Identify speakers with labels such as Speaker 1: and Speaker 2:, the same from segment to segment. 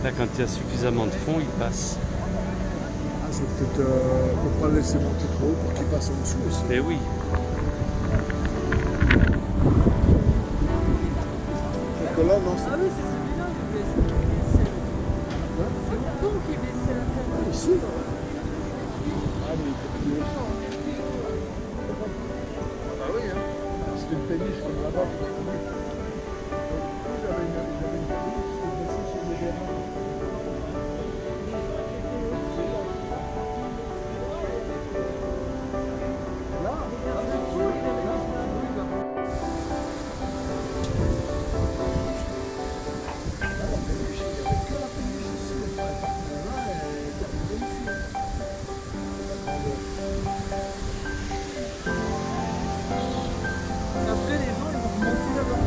Speaker 1: Là, quand il y a suffisamment de fond, il passe.
Speaker 2: Ah, c'est peut-être pour pas le laisser monter trop haut, pour qu'il passe en dessous aussi.
Speaker 1: Eh oui.
Speaker 2: Donc là, non, c'est...
Speaker 3: Ah oui, c'est celui-là qui baisse. C'est le pont qui baisse la tête.
Speaker 2: Ici, là. Ah, mais il peut plus. Ah bah oui, hein. C'était une péniche comme là-bas. J'avais une péniche qui était baissée sur les terrains.
Speaker 3: Après, les gens, ils vont remonter là-bas.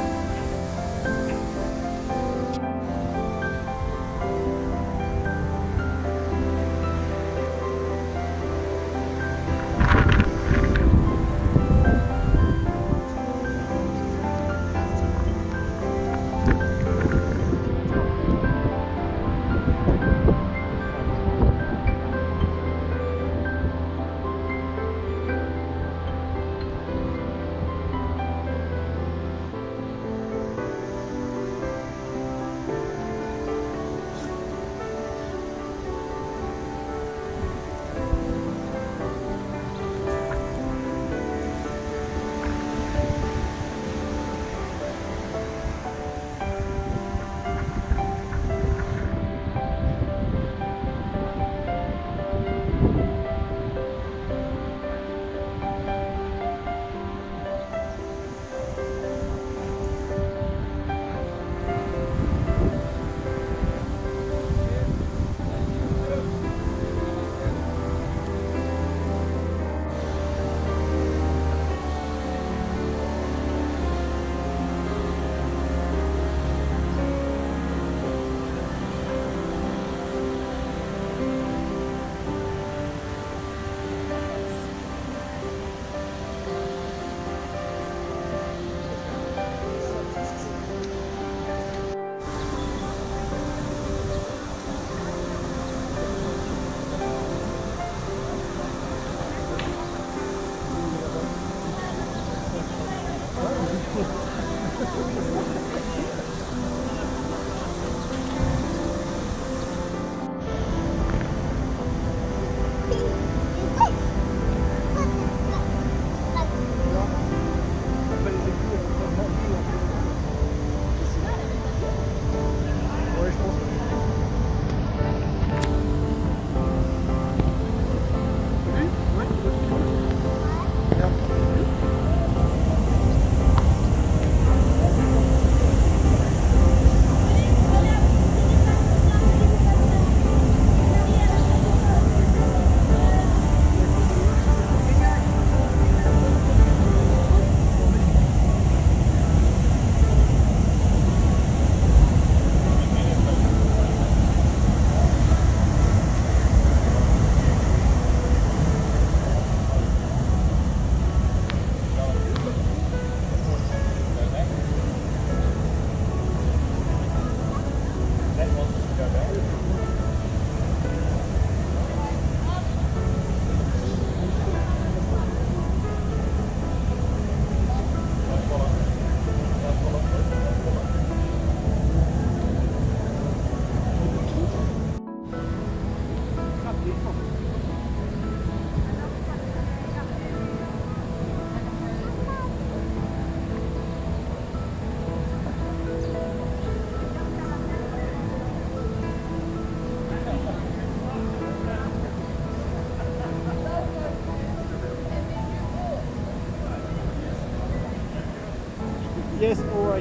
Speaker 4: Yes, all right.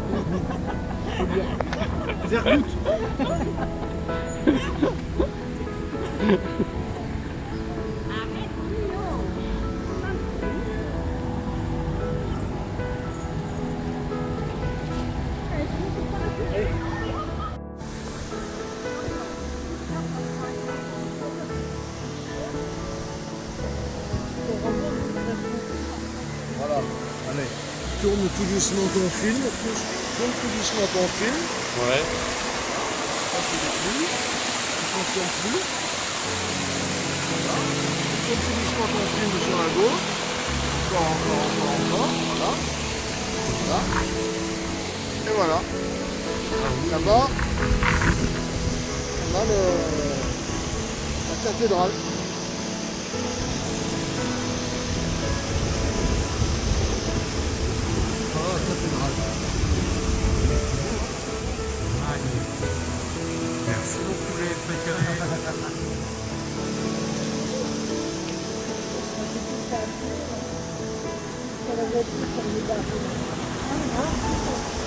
Speaker 4: Sehr gut.
Speaker 2: Voilà, allez. Tourne tout doucement ton film. Tourne tout doucement ton film.
Speaker 1: Ouais.
Speaker 2: On plus, il ne fonctionne plus. Voilà. Il continue quand on filme sur la gauche. Encore, voilà. Voilà. Et voilà. Là-bas, on a la cathédrale. Voilà la cathédrale.
Speaker 1: Merci beaucoup les précarés.